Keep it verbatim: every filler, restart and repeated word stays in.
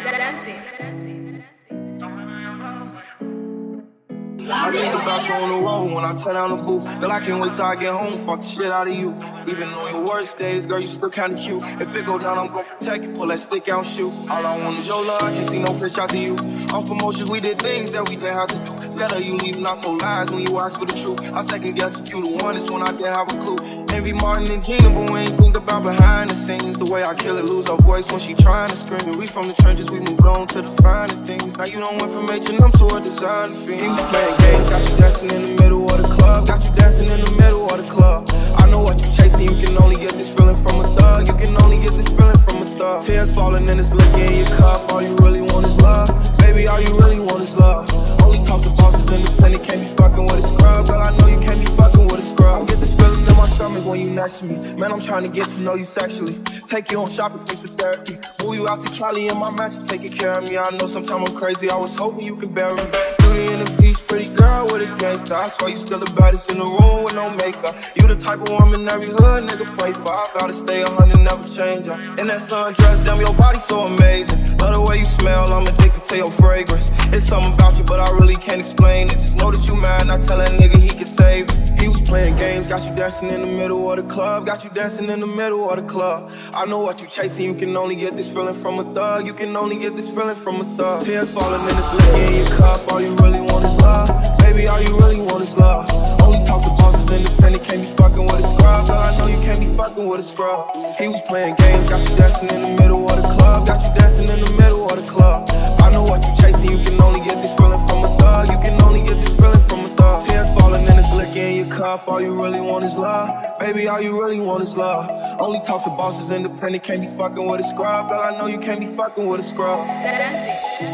Dante. I think about you on the road when I turn down the booth. Girl, I can't wait till I get home, fuck the shit out of you. Even on your worst days, girl, you still kinda cute. If it go down, I'm gon' protect you, pull that stick out and shoot. All I want is your love, I can't see no bitch out to you. Off emotions, we did things that we didn't have to do. Instead of you leaving out some lies when you ask for the truth. I second guess if you the one, it's when I didn't have a clue. Envy Martin and Gina, but we ain't think about behind the scenes. The way I kill it, lose her voice when she trying to scream. And we from the trenches, we moved on to the finer things. Now you don't went from H and M to a designer fiend. He was playing games, got you dancing in the middle of the club. Got you dancing in the middle of the club. I know what you chasing, you can only get this feeling from a thug. You can only get this feeling from a thug. Tears falling and it's liquor in your cup. All you really want is love. Baby, all you really want is love. Only talk to bosses independent, can't be fucking with a scrub. Girl, I know you can't be fucking with a scrub. I get this feeling in my stomach when you next to me. Man, I'm trying to get to know you sexually. Take you on shopping trips for therapy. Move you out to Cali in my mansion, taking care of me. I know sometimes I'm crazy, I was hoping you could bear me. Beauty in the beach, pretty girl with a gangster. I swear you still the baddest in the room with no makeup. You the type of woman every hood nigga pray for. I gotta stay a hundred, never change up. In that sundress, damn, your body so amazing. Love the way you smell, I'm addicted to your fragrance. It's something about you, but I really can't explain it. Just know that you mad, I tell that nigga he can save it. He was playing games, got you dancing in the middle of the club. Got you dancing in the middle of the club. I know what you chasing, you can only get this feeling from a thug. You can only get this feeling from a thug. Tears falling and it's liquor in your cup. All you really want is love. Baby, all you really want is love. Only talk to bosses independent, can't be fucking with a scrub. Girl, I know you can't be fucking with a scrub. He was playing games, got you dancing in the middle of the club. Got you dancing in the middle of the club. I know what you chasing, you can only get this feeling from a thug. You can only get this feeling from a thug. Tears falling and it's liquor in your cup. All you really want is love. Baby, all you really want is love. Only talk to bosses independent, can't be fucking with a scrub. Girl, I know you can't be fucking with a scrub. Dante.